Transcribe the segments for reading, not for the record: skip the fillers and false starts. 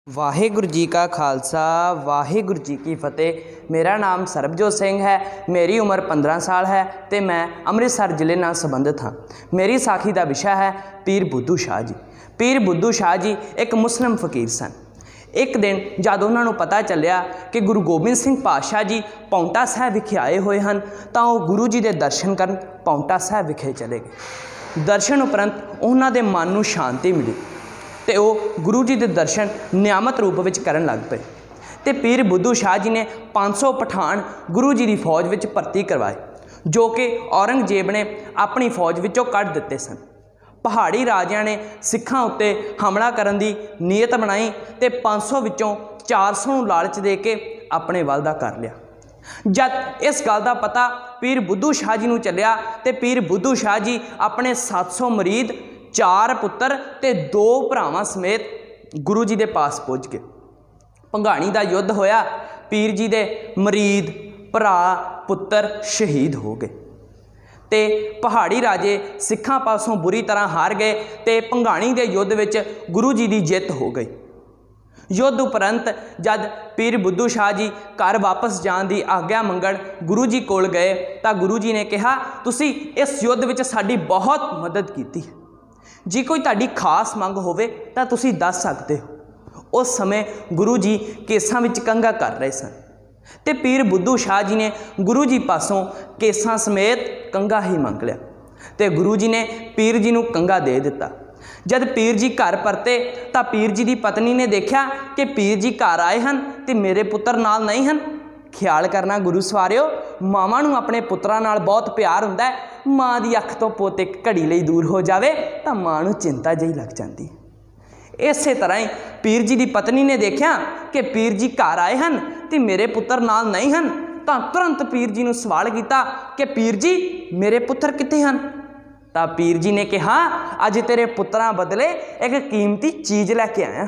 वाहिगुरू जी का खालसा वाहिगुरू जी की फतेह। मेरा नाम सरबजोत सिंह है। मेरी उम्र 15 साल है तो मैं अमृतसर जिले नाल संबंधित हाँ। मेरी साखी का विषय है पीर बुद्धू शाह जी। पीर बुद्धू शाह जी एक मुस्लिम फकीर सन। एक दिन जब उन्होंने पता चलिया कि गुरु गोबिंद सिंह पातशाह जी पाउंटा साहिब विखे आए हुए हैं तो वह गुरु जी के दर्शन कर पाउंटा साहिब विखे चले गए। दर्शन उपरंत उन्होंने मन को शांति मिली तो वह गुरु जी के दर्शन नियामत रूप में करन लग पे। तो पीर बुद्धू शाह जी ने 500 पठान गुरु जी की फौज में भर्ती करवाए जो कि औरंगजेब ने अपनी फौज विचों कढ़ दिते सन। पहाड़ी राजियां ने सिखां उत्ते हमला करन दी नीयत बनाई तो 500 विचों 400 लालच दे के अपने वल दा कर लिया। जब इस गल का पता पीर बुद्धू शाह जी नूं चलिया तो पीर बुद्धू शाह जी अपने 700 मुरीद 4 पुत्र ते 2 भरावां समेत गुरु जी के पास पहुँच गए। भंगाणी का युद्ध होया, पीर जी के मुरीद भरा पुत्र शहीद हो गए ते पहाड़ी राजे सिखां पासों बुरी तरह हार गए ते भंगाणी के युद्ध विच गुरु जी की जित हो गई। युद्ध उपरंत जब पीर बुद्धू शाह जी घर वापस जाने की आग्ञा मंगण गुरु जी कोल गए तो गुरु जी ने कहा, तुसी इस युद्ध विच साडी बहुत मदद की, जी कोई ताड़ी खास मंग होवे तां तुसी दस सकते हो। उस समय गुरु जी केसां विच कंघा कर रहे सन ते पीर बुद्धू शाह जी ने गुरु जी पासों केसां समेत कंघा ही मंग लिया ते गुरु जी ने पीर जी नूं कंघा दे दिता। जब पीर जी घर परते तो पीर जी की पत्नी ने देखा कि पीर जी घर आए हैं तो मेरे पुत्र नाल नहीं हैं। ख्याल करना गुरु सवारियो, मावां नूं अपने पुत्रां नाल बहुत प्यार हुंदा है। माँ की अख तो पुत एक घड़ी लई दूर हो जाए तो माँ नूं चिंता जी लग जाती। इस तरह ही पीर जी की पत्नी ने देखा कि पीर जी घर आए हैं तो मेरे पुत्र नाल नहीं हैं तो तुरंत पीर जी नूं सवाल किया कि पीर जी मेरे पुत्र कित्थे हैं। तो पीर जी ने कहा, अज तेरे पुत्रां बदले एक कीमती चीज़ लैके आया।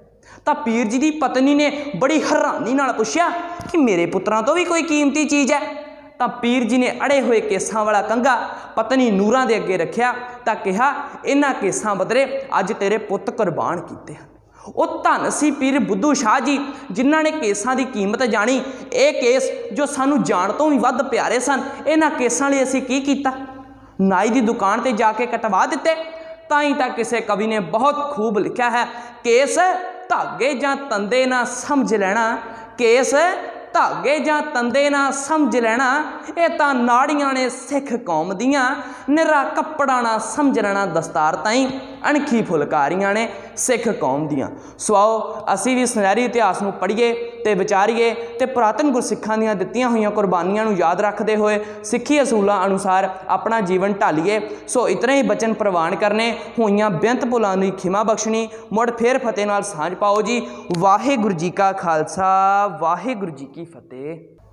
तो पीर जी की पत्नी ने बड़ी हैरानी नाल पूछा कि मेरे पुत्रां तो भी कोई कीमती चीज़ है। तो पीर जी ने अड़े हुए केसां वाला कंघा पत्नी नूरां दे अगे रखिया तो कहा, इन्हां केसां बदले अज तेरे पुत कुरबान किते हैं। वो धन सी पीर बुद्धू शाह जी जिन्हां ने केसां की कीमत जानी। ये केस जो सानू जान तो भी वध प्यारे सन, इन्हां केसां लई असीं की कीता? नाई की दुकान पर जाके कटवा दिते। ताई तक किसी कवि ने बहुत खूब लिखा है, केस धागे जां तंदे ना समझ लेना, केस धागे जां तंदे ना समझ लेना, ये तां नाड़ियां ने सिख कौम दियां, निरा कपड़ा ना समझ लेना दस्तार ताई अणखी फुलकारियां ने सिख कौम दियां। सो आओ असी भी सुनहरी इतिहास नूं पढ़ीए ते विचारीए ते पुरातन गुरसिखां दियां दित्तियां होईयां कुर्बानियां नूं याद रखते हुए सिੱਖੀ असूलों अनुसार अपना जीवन ढालीए। सो इतने ही बचन प्रवान करने, होईयां बेअंत भुलां दी खिमा बख्शनी, मुड़ फिर फतेह नाल सांझ पाओ जी। वाहिगुरू जी का खालसा वाहिगुरू जी की फतेह।